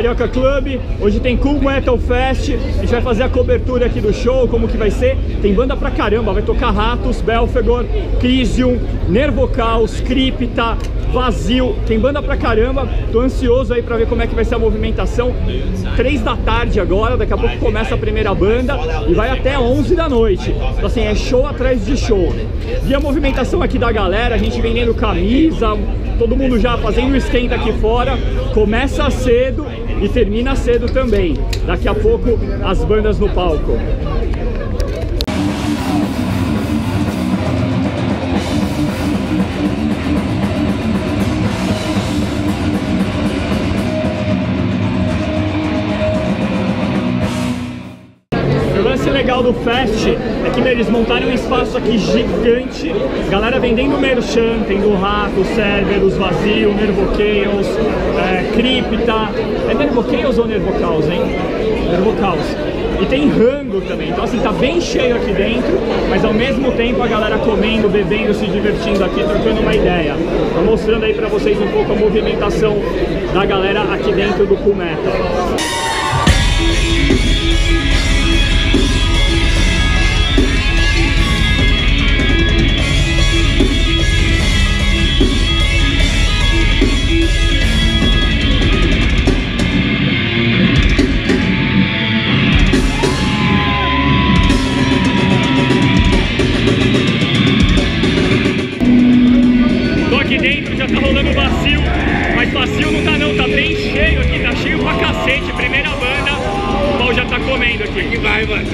Carioca Club. Hoje tem Cool Metal Fest. A gente vai fazer a cobertura aqui do show, como que vai ser. Tem banda pra caramba, vai tocar Ratos, Belphegor, Crisium, Nervocaus, Crypta, Vazio. Tem banda pra caramba. Tô ansioso aí pra ver como é que vai ser a movimentação. 3 da tarde agora, daqui a pouco começa a primeira banda e vai até 11 da noite. Então assim, é show atrás de show. E a movimentação aqui da galera, a gente vendendo camisa, todo mundo já fazendo esquenta aqui fora. Começa cedo e termina cedo também. Daqui a pouco as bandas no palco. Legal do Fest é que eles montaram um espaço aqui gigante, galera vendendo merchan, tendo Ratos, Cerberus, Vazio, Nervochaos, Crypta. É Nervochaos ou Nervocaus, hein? Nervocaus. E tem rango também, então assim, tá bem cheio aqui dentro, mas ao mesmo tempo a galera comendo, bebendo, se divertindo aqui, trocando uma ideia. Tô mostrando aí pra vocês um pouco a movimentação da galera aqui dentro do Cool Metal. Tá rolando Vazio, mas Vazio não tá não, tá bem cheio aqui, tá cheio pra cacete. Primeira banda, o pau já tá comendo aqui. Que vai, mano.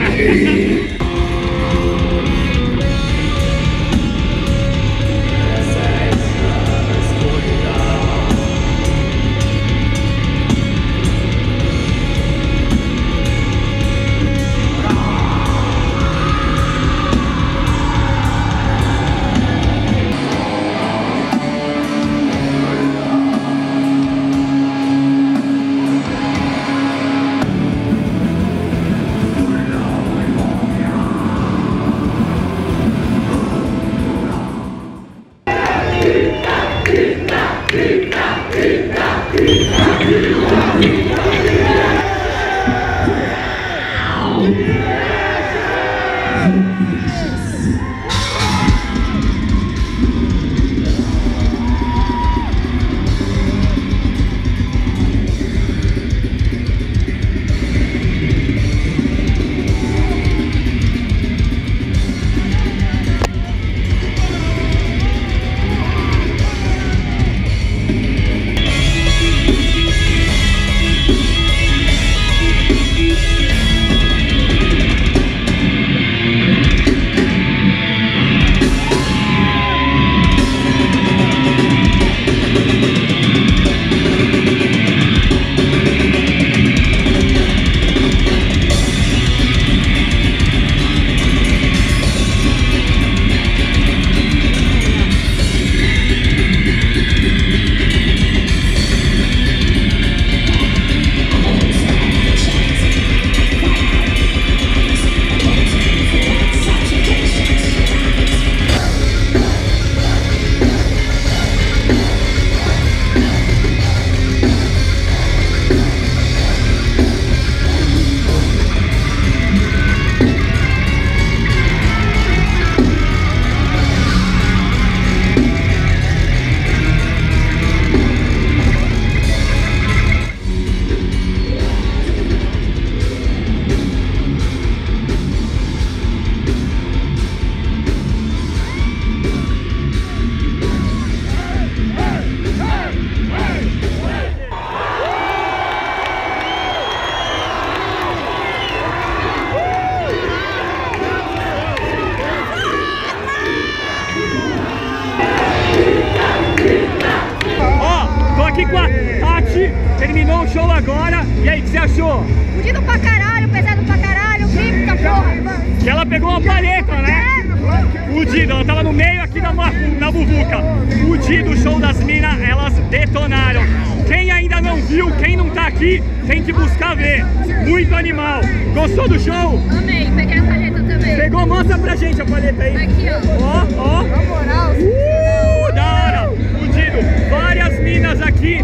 Terminou o show agora, e aí, o que você achou? Fudido pra caralho, pesado pra caralho, Crypta, porra! Que ela pegou uma paleta, né? Fudido, ela tava no meio aqui na Muvuca. Fudido o show das minas, elas detonaram. Quem ainda não viu, quem não tá aqui, tem que buscar ver. Muito animal. Gostou do show? Amei, peguei a paleta também. Pegou? Mostra pra gente a paleta aí. Aqui, ó. Ó, ó. Na moral. Da hora. Fudido. Várias minas aqui no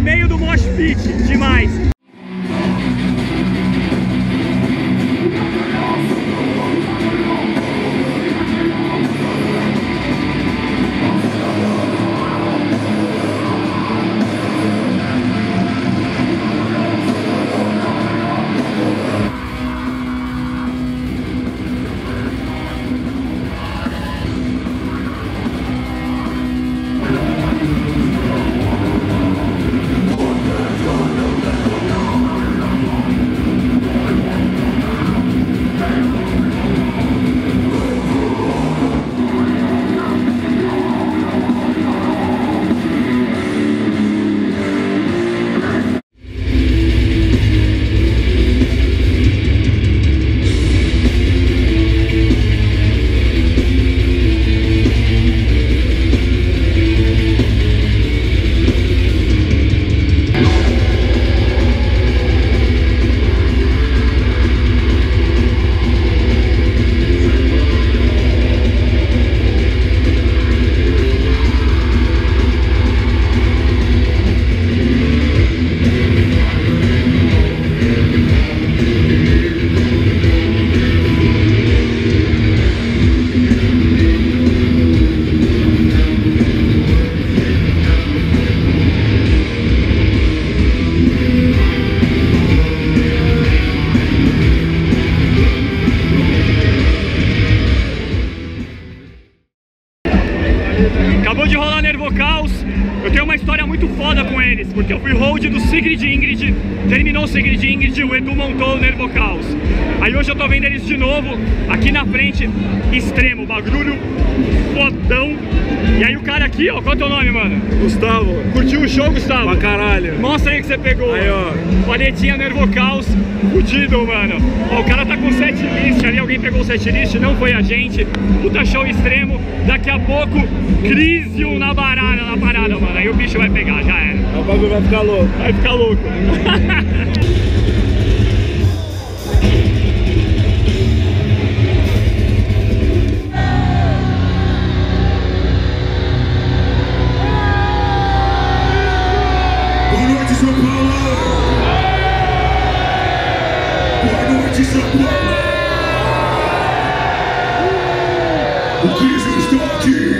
meio do mosh pit, demais. Acabou de rolar Nervocaus. Eu tenho uma história muito foda com eles, porque eu fui hold do Sigrid Ingrid, terminou o Sigrid Ingrid, o Edu montou o Nervocaus. Aí hoje eu tô vendo eles de novo, aqui na frente, extremo, bagulho fodão. E aí o cara aqui, ó, qual é o teu nome, mano? Gustavo. Curtiu o show, Gustavo? Pra caralho. Mostra aí que você pegou. Aí, ó. Palhetinha Nervocaus, fudido, mano. Ó, o cara tá com setlist ali, alguém pegou o setlist, não foi a gente. Puta show extremo. Daqui a pouco, Crisium na parada, mano. Aí o bicho vai pegar, já era. O bagulho vai ficar louco. Vai ficar louco. Boa noite, São Paulo! Boa noite, São Paulo! O Crisium está aqui!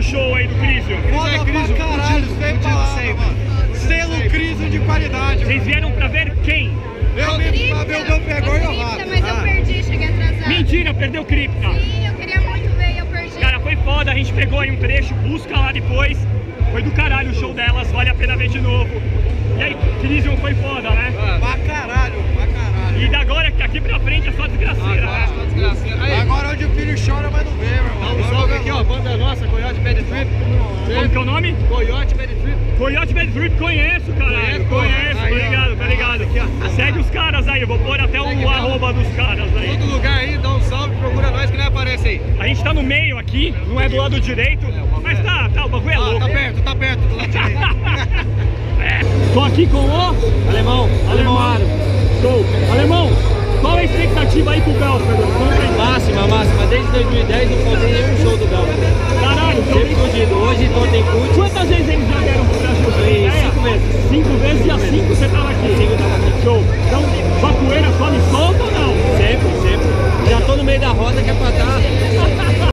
show aí do Crisium? Foda pra caralho, sem palavras, mano. Selo Crisium de qualidade. Vocês vieram pra ver quem? Eu vi pra ver o Belfegor e o Rato. Mas eu perdi, cheguei atrasada. Mentira, perdeu o Cripta. Sim, eu queria muito ver e eu perdi. Cara, foi foda, a gente pegou aí um trecho, busca lá depois. Foi do caralho o show delas, vale a pena ver de novo. E aí, Crisium foi foda, né? Pra caralho, pra caralho. E da agora, que aqui pra frente é só desgraceira, né? Agora onde o filho chora, mas não vê, meu irmão. Dá um salve aqui, ó, banda nossa, Coyote Bad Trip. Como que é o nome? Coyote Bad Trip. Coyote Bad Trip, conheço, caralho. Conheço, tô ligado, tá ligado. Segue os caras aí, eu vou pôr até o arroba dos caras aí. Todo lugar aí, dá um salve, procura nós que nem aparece aí. A gente tá no meio aqui, não é do lado direito, mas tá, o bagulho é louco. Tá perto, do lado direito. Tô aqui com o Alemão Aro. Show. Alemão, qual é a expectativa aí com o Belfegor? Máxima. Desde 2010 não faltei nenhum show do Belfegor. Caralho, Sempre fudido. Hoje então tem cut. quantas vezes eles já vieram pro Brasil? Foi 5 vezes. 5 vezes e as 5 você tava aqui? 5 eu tava aqui. Show. Então, Vapoeira come solta ou não? Sempre. Já tô no meio da roda que é pra dar.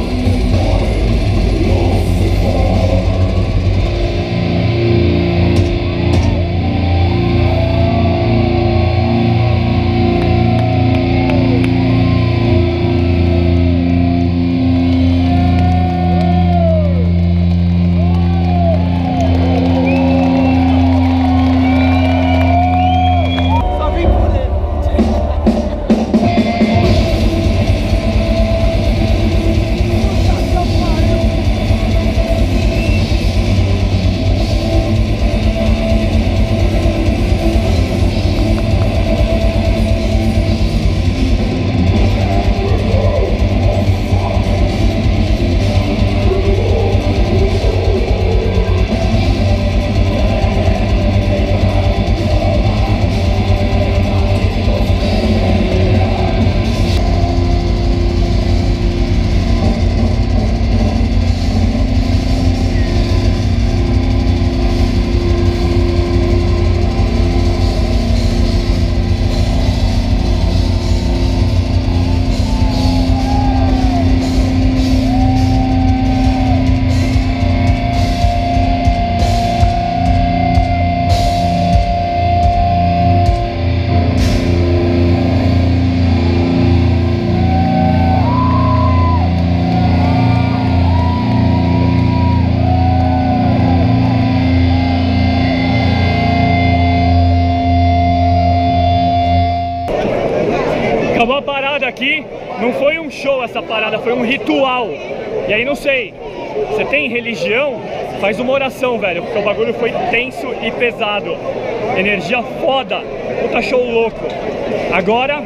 Acabou a parada aqui, não foi um show essa parada, foi um ritual. E aí não sei, você tem religião? Faz uma oração, velho, porque o bagulho foi tenso e pesado. Energia foda, puta show louco. Agora,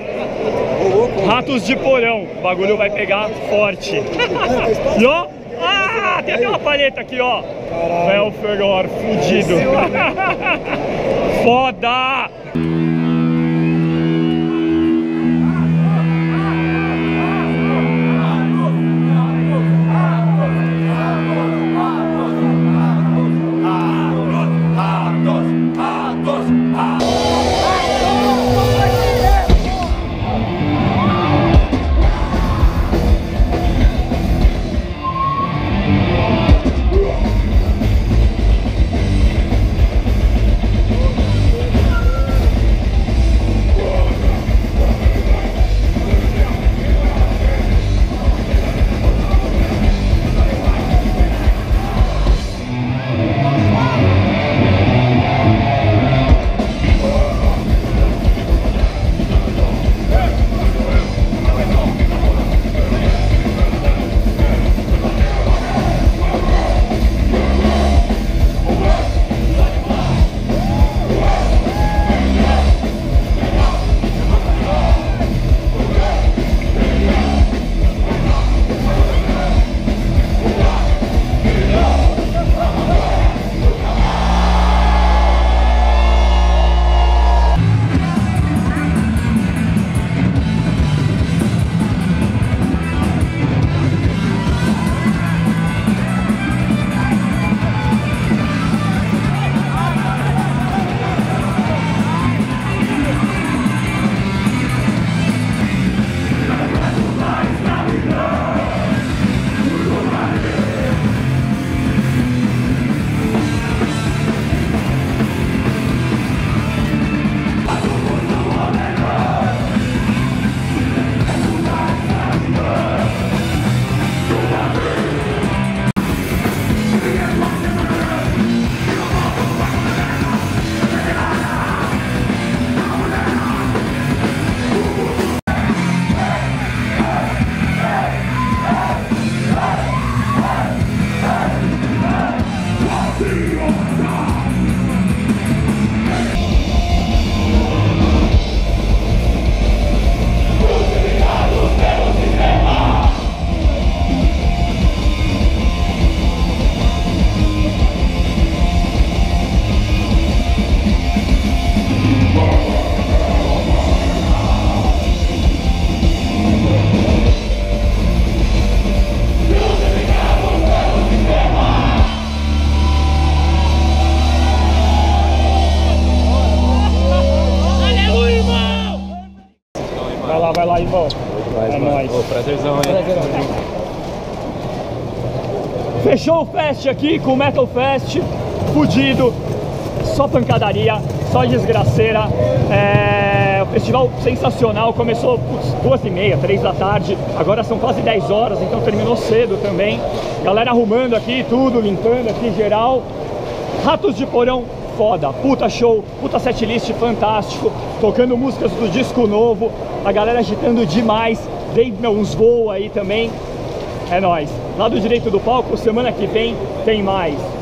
Ratos de Porão, o bagulho vai pegar forte. E ó, tem até uma palheta aqui, ó. Belfegor, fudido. Foda! Vai lá, irmão. É nóis. Ô, prazerzão, hein? Fechou o fest aqui com o Metal Fest, fudido, só pancadaria, só desgraceira. O festival sensacional, começou 2h30, 3 da tarde, agora são quase 10 horas, então terminou cedo também. Galera arrumando aqui tudo, limpando aqui geral. Ratos de Porão, foda, puta show, puta setlist fantástico, tocando músicas do disco novo, a galera agitando demais, dei uns voos aí também. É nóis. Lado direito do palco, semana que vem tem mais.